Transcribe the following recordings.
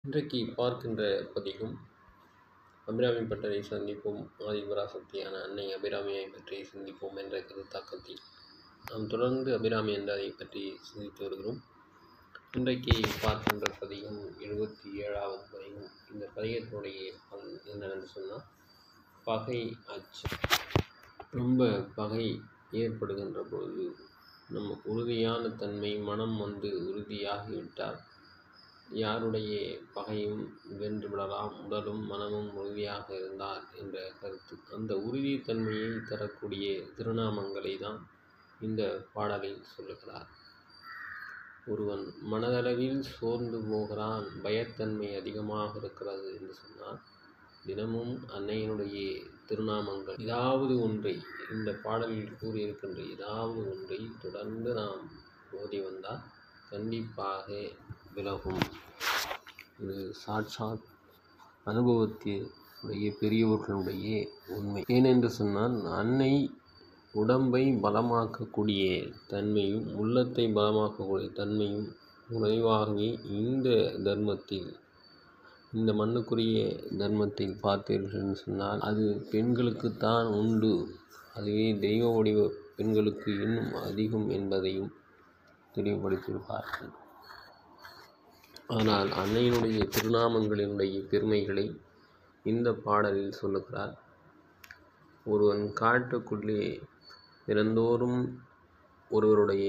இன்றைக்கு பார்க்கின்ற பதிவும் அபிராமி பட்டரை சந்திப்போம், ஆதிபராசக்தியான அன்னை அபிராமியை பற்றி சிந்திப்போம் என்ற கருத்தாக்கத்தில் நாம் தொடர்ந்து அபிராமி என்றதை பற்றி சிந்தித்து வருகிறோம். இன்றைக்கு பார்க்கின்ற பதிவும் 77வது பதிவும். இந்த பதிகத்தினுடைய பலன் என்னவென்று சொன்னால், பகை அச்சம். ரொம்ப பகை ஏற்படுகின்ற பொழுது நம்ம உறுதியான தன்மை மனம் உறுதியாகிவிட்டால் யாருடைய பகையும் வென்று விடலாம், உடலும் மனமும் உறுதியாக இருந்தால் என்ற கருத்து. அந்த உறுதித்தன்மையை தரக்கூடிய திருநாமங்களை தான் இந்த பாடலில் சொல்லுகிறார். ஒருவன் மனதளவில் சோர்ந்து போகிறான், பயத்தன்மை அதிகமாக இருக்கிறது என்று சொன்னால், தினமும் அன்னையினுடைய திருநாமங்கள் ஏதாவது ஒன்றை, இந்த பாடலில் கூறியிருக்கின்ற ஏதாவது ஒன்றை தொடர்ந்து நாம் ஓதி வந்தால் கண்டிப்பாக விலகும். இது சாட்சாத் அனுபவத்தினுடைய பெரியவர்களுடைய உண்மை. ஏனென்று சொன்னால், அன்னை உடம்பை பலமாக்கக்கூடிய தன்மையும் உள்ளத்தை பலமாக்கக்கூடிய தன்மையும் குறைவாகவே இந்த தர்மத்தில், இந்த மண்ணுக்குரிய தர்மத்தில் பார்த்தீர்கள் என்று சொன்னால் அது பெண்களுக்குத்தான் உண்டு. அதுவே தெய்வ வடிவ பெண்களுக்கு இன்னும் அதிகம் என்பதையும் தெளிவுபடுத்தியிருப்பார்கள். ஆனால் அன்னையினுடைய திருநாமங்களினுடைய பெருமைகளை இந்த பாடலில் சொல்லுகிறார். ஒருவன் காட்டுக்குள்ளே தினந்தோறும் ஒருவருடைய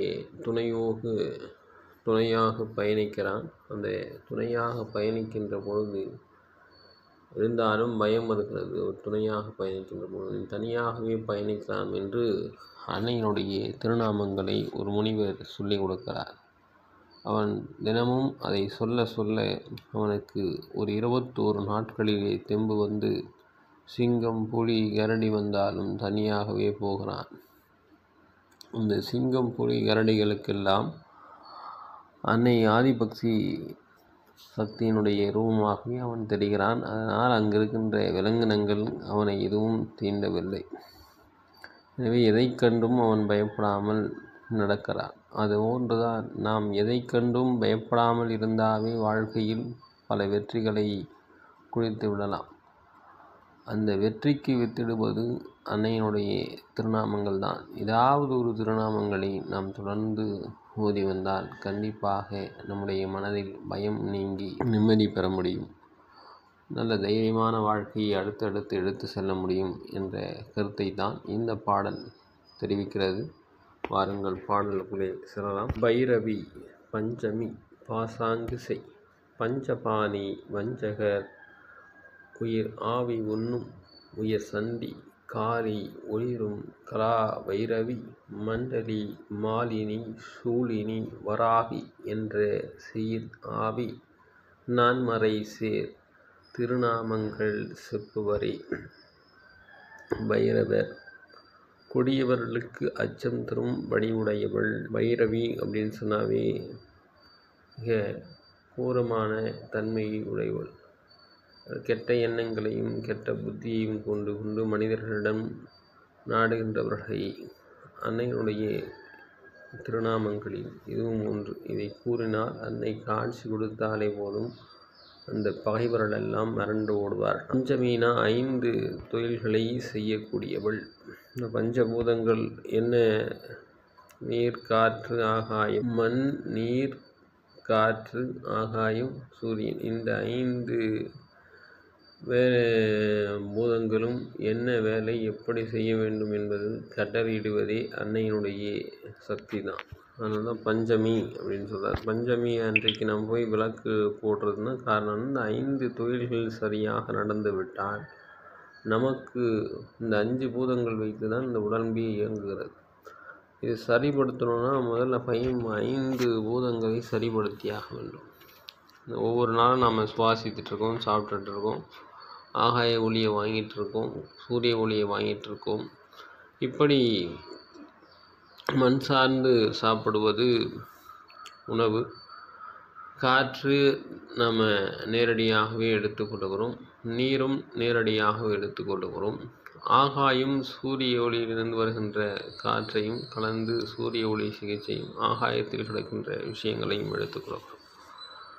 துணையாக பயணிக்கிறான். அந்த துணையாக பயணிக்கின்ற பொழுது இருந்தாலும் பயம் இருக்கிறது. ஒரு துணையாக பயணிக்கின்ற பொழுது தனியாகவே பயணிக்கலாம் என்று அன்னையினுடைய திருநாமங்களை ஒரு முனிவர் சொல்லிக் கொடுக்கிறார். அவன் தினமும் அதை சொல்ல சொல்ல அவனுக்கு ஒரு 21 நாட்களிலே தெம்பு வந்து, சிங்கம் புலி கரடி வந்தாலும் தனியாகவே போகிறான். இந்த சிங்கம் புலி கரடிகளுக்கெல்லாம் அன்னை ஆதிபக்தி சக்தியினுடைய ரூபமாகவே அவன் தெரிகிறான். அதனால் அங்கிருக்கின்ற விலங்கினங்கள் அவனை எதுவும் தீண்டவில்லை. எனவே எதை கண்டும் அவன் பயப்படாமல் நடக்கிறான். அது போன்றுதான் நாம் எதை கண்டும் பயப்படாமல் இருந்தாவே வாழ்க்கையில் பல வெற்றிகளை குவித்து விடலாம். அந்த வெற்றிக்கு வித்திடுவது அன்னையினுடைய திருநாமங்கள் தான். ஏதாவது ஒரு திருநாமங்களை நாம் தொடர்ந்து ஓதி வந்தால் கண்டிப்பாக நம்முடைய மனதில் பயம் நீங்கி நிம்மதி பெற முடியும். நல்ல தைரியமான வாழ்க்கையை அடுத்தடுத்து எடுத்து செல்ல முடியும் என்ற கருத்தை தான் இந்த பாடல் தெரிவிக்கிறது. வாருங்கள் பாடலுக்குள்ளே செல்லலாம். பைரவி பஞ்சமி பாசாங்கு செய், பஞ்சபாணி வஞ்சகர் உயிர் ஆவி உண்ணும், உயர் சண்டி காரி ஒளிரும் கலா வைரவி மண்டலி மாலினி சூலினி வராகி என்ற சீர் ஆவி நான்மறை சேர் திருநாமங்கள் செப்புவரே. பைரவர் கொடியவர்களுக்கு அச்சம் தரும் வடிவுடையவள். பைரவி அப்படின்னு சொன்னாவே மிக கோரமான தன்மையை உடையவள். கெட்ட எண்ணங்களையும் கெட்ட புத்தியையும் கொண்டு மனிதர்களிடம் நாடுகின்றவர்களை அன்னையினுடைய திருநாமங்களில் இதுவும் ஒன்று. இதை கூறினால் அன்னை காட்சி கொடுத்தாலே போதும் அந்த பகைவர்களெல்லாம் மறண்டு ஓடுவார். பஞ்சமீனா 5 தொழில்களை செய்யக்கூடியவள். இந்த பஞ்சபூதங்கள் என்ன? நீர், காற்று, ஆகாயம். மண், நீர், காற்று, ஆகாயம், சூரியன். இந்த 5 பூதங்களும் என்ன வேலை, எப்படி செய்ய வேண்டும் என்பது கட்டளையிடுவதே அன்னையினுடைய சக்தி தான். அதனால தான் பஞ்சமி அப்படின்னு சொல்கிறார். பஞ்சமி அன்றைக்கு நம்ம போய் விளக்கு போடுறதுன்னா காரணம், இந்த 5 தொழில்கள் சரியாக நடந்து விட்டால் நமக்கு இந்த 5 பூதங்கள் வைத்து தான் இந்த உடம்பே இயங்குகிறது. இது சரிப்படுத்தணும்னா முதல்ல 5 பூதங்களை சரிப்படுத்தியாக வேண்டும். ஒவ்வொரு நாளும் நாம் சுவாசித்துட்ருக்கோம், சாப்பிட்டுட்ருக்கோம், ஆகாய ஒளியை வாங்கிட்டுருக்கோம், சூரிய ஒளியை வாங்கிட்டுருக்கோம். இப்படி மண் சார்ந்து சாப்பிடுவது உணவு. காற்று நாம் நேரடியாகவே எடுத்துக்கொள்கிறோம், நீரும் நேரடியாகவே எடுத்துக்கொள்கிறோம். ஆகாயம் சூரிய ஒளியிலிருந்து வருகின்ற காற்றையும் கலந்து சூரிய ஒளி சிகிச்சையும் ஆகாயத்தில் கிடக்கின்ற விஷயங்களையும் எடுத்துக்கொள்கிறோம்.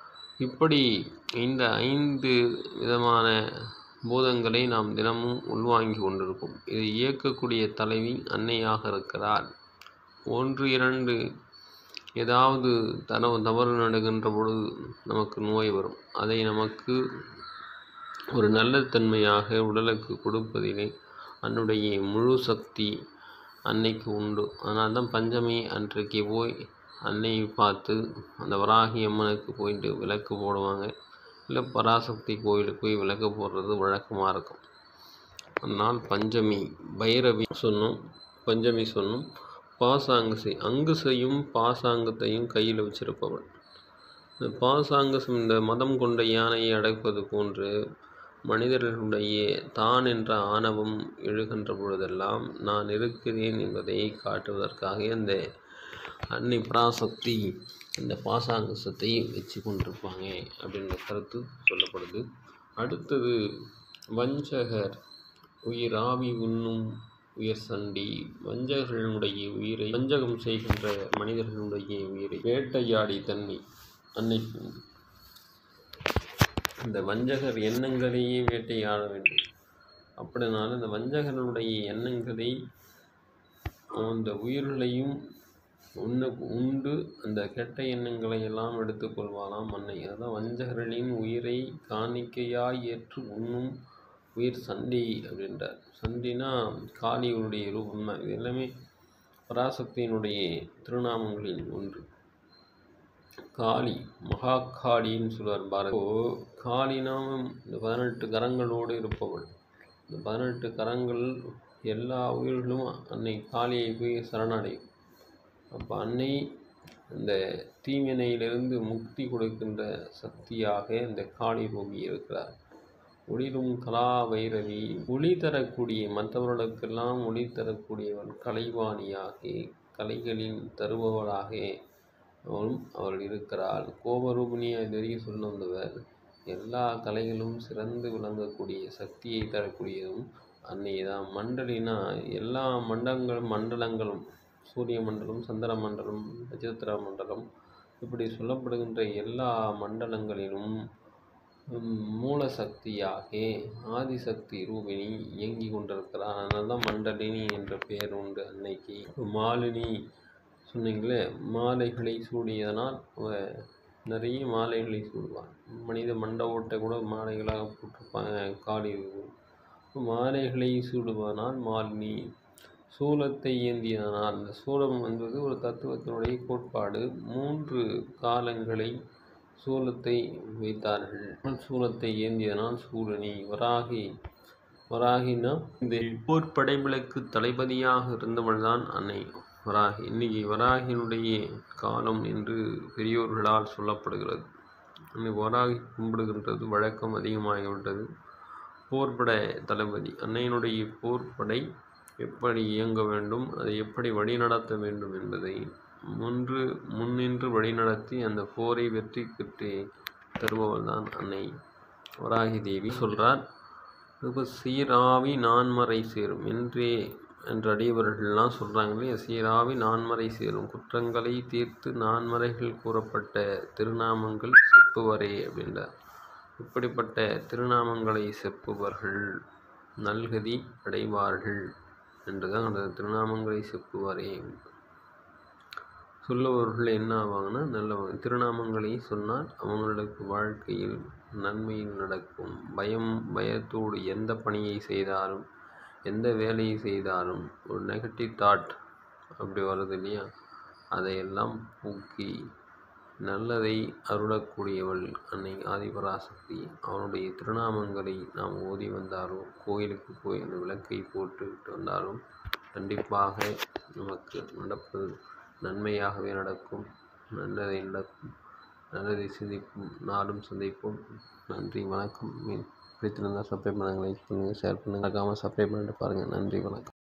இப்படி இந்த 5 விதமான பூதங்களை நாம் தினமும் உள்வாங்கி கொண்டிருக்கும். இதை இயக்கக்கூடிய தலைவி அன்னையாக இருக்கிறார். 1, 2 ஏதாவது தவறு நடக்கின்ற பொழுது நமக்கு நோய் வரும். அதை நமக்கு ஒரு நல்ல தன்மையாக உடலுக்கு கொடுப்பதிலே அன்னுடைய முழு சக்தி அன்னைக்கு உண்டு. அதனால்தான் தான் பஞ்சமி அன்றைக்கு போய் அன்னையை பார்த்து அந்த வராகி அம்மனுக்கு போயிட்டு விளக்கு போடுவாங்க. இல்லை பராசக்தி கோயிலுக்கு போய் விளக்கு போடுறது வழக்கமாக இருக்கும். அதனால் பஞ்சமி பைரவி சொன்னோம், பஞ்சமி சொன்னோம். பாசாங்கசை அங்குசையும் பாசாங்கத்தையும் கையில் வச்சிருப்பவள். இந்த பாசாங்கசம் இந்த மதம் கொண்ட யானையை அடைப்பது போன்று மனிதர்களுடைய தான் என்ற ஆணவம் எழுகின்ற பொழுதெல்லாம் நான் இருக்கிறேன் என்பதை காட்டுவதற்காக இந்த அன்னை பராசக்தி இந்த பாசாங்கசத்தை வச்சு கொண்டிருப்பாங்க அப்படின்ற கருத்து சொல்லப்படுது. அடுத்தது வஞ்சகர் உயிர் ஆவி உண்ணும் உயர் சண்டி. வஞ்சகர்களுடைய உயிரை வஞ்சகம் செய்கின்ற மனிதர்களுடைய உயிரை வேட்டையாடி தன்னை அன்னைக்கு இந்த வஞ்சகர் எண்ணங்களையே வேட்டையாட வேண்டும். அப்படினாலும் இந்த வஞ்சகர்களுடைய எண்ணங்களை அந்த உயிர்களையும் உண்டு அந்த கெட்ட எண்ணங்களை எல்லாம் எடுத்துக்கொள்வானாம் அன்னை. அதுதான் வஞ்சகர்களின் உயிரை காணிக்கையாய் ஏற்று உண்ணும் உயிர் சண்டி அப்படின்றார். சண்டினா காளியுடைய ரூபம் தான். இது எல்லாமே பராசக்தியினுடைய திருநாமங்களில் ஒன்று. காளி மகாகாளின்னு சொல்வார் பாரதி. காளி நாமம் இந்த 18 கரங்களோடு இருப்பவள். இந்த 18 கரங்கள் எல்லா உயிர்களும் அன்னை காளியை போய் சரணடையும். அப்போ அன்னை இந்த தீவினையிலிருந்து முக்தி கொடுக்கின்ற சக்தியாக இந்த காளி ரூபி இருக்கிறார். ஒளிரும் கலா வைரவி ஒளி தரக்கூடிய மற்றவர்களுக்கெல்லாம் ஒளி தரக்கூடியவள் கலைவாணியாக கலைகளின் தருபவளாக அவள் இருக்கிறாள். கோபரூபிணியாக இதுவரைக்கும் சொல்ல வந்தவர் எல்லா கலைகளும் சிறந்து விளங்கக்கூடிய சக்தியை தரக்கூடியதும் அன்னை தான். மண்டலினா எல்லா மண்டலங்களும் சூரிய மண்டலம், சந்திர மண்டலம், நட்சத்திர மண்டலம் இப்படி சொல்லப்படுகின்ற எல்லா மண்டலங்களிலும் மூல சக்தியாக ஆதிசக்தி ரூபிணி இயங்கி கொண்டிருக்கிறார். அதனால தான் மண்டலினி என்ற பெயர் உண்டு அன்னைக்கு. மாலினி சொன்னீங்களே, மாலைகளை சூடியதனால் நிறைய மாலைகளை சூடுவார். மனித மண்ட ஓட்டை கூட மாலைகளாக போட்டிருப்பாங்க காளி. மாலைகளை சூடுவானால் மாலினி. சூலத்தை ஏந்தியதனால் அந்த சூலம் என்பது ஒரு தத்துவத்தினுடைய கோட்பாடு. 3 காலங்களை சூலத்தை வைத்தார்கள். சூலத்தை ஏந்தியதனால் சூலனி. வராகினா இந்த போர் படைகளுக்கு தளபதியாக இருந்தவள்தான் அன்னை வராகி. இன்னைக்கு வராகியினுடைய காலம் என்று பெரியோர்களால் சொல்லப்படுகிறது. இன்னைக்கு வராகி கும்பிடுகின்றது வழக்கம் அதிகமாகிவிட்டது. போர்பட தளபதி அன்னையினுடைய போர்படை எப்படி இயங்க வேண்டும், அதை எப்படி வழிநடத்த வேண்டும் என்பதை முன்னின்று வழிநடத்தி அந்த போரை வெற்றி பெற்று தருபவள் தான் அன்னை வராகி தேவி. சொல்கிறார், இப்போ சீராவி நான்மறை சேரும் என்று அடியவர்கள்லாம் சொல்கிறாங்களே, சீராவி நான்மறை சேரும் குற்றங்களை தீர்த்து நான்மறைகள் கூறப்பட்ட திருநாமங்கள் செப்புவரே அப்படின்றார். இப்படிப்பட்ட திருநாமங்களை செப்புவர்கள் நல்கதி அடைவார்கள் என்றுதான் அந்த திருநாமங்களை செப்புவரே. சொல்லுபவர்கள் என்ன ஆவாங்கன்னா நல்லவங்க. திருநாமங்களை சொன்னால் அவங்களுக்கு வாழ்க்கையில் நன்மையில் நடக்கும். பயத்தோடு எந்த பணியை செய்தாலும் எந்த வேலையை செய்தாலும் ஒரு நெகட்டிவ் தாட் அப்படி வருது இல்லையா, அதையெல்லாம் போக்கி நல்லதை அருளக்கூடியவள் அன்னை ஆதிபராசக்தி. அவனுடைய திருநாமங்களை நாம் ஓதி வந்தாலும் கோயிலுக்கு போய் அந்த விளக்கை போட்டுவிட்டு வந்தாலும் கண்டிப்பாக நமக்கு நடப்பது நன்மையாகவே நடக்கும். நல்லதை நடக்கும். நல்லதை சிந்திப்போம். நாளும் சந்திப்போம். நன்றி, வணக்கம். பிடித்திருந்தால் சப்ஸ்கிரைப் பண்ணுங்கள், லைக் பண்ணுங்கள், ஷேர் பண்ணுங்கள். மறக்காமல் சப்ஸ்கிரைப் பண்ணிட்டு பாருங்கள். நன்றி, வணக்கம்.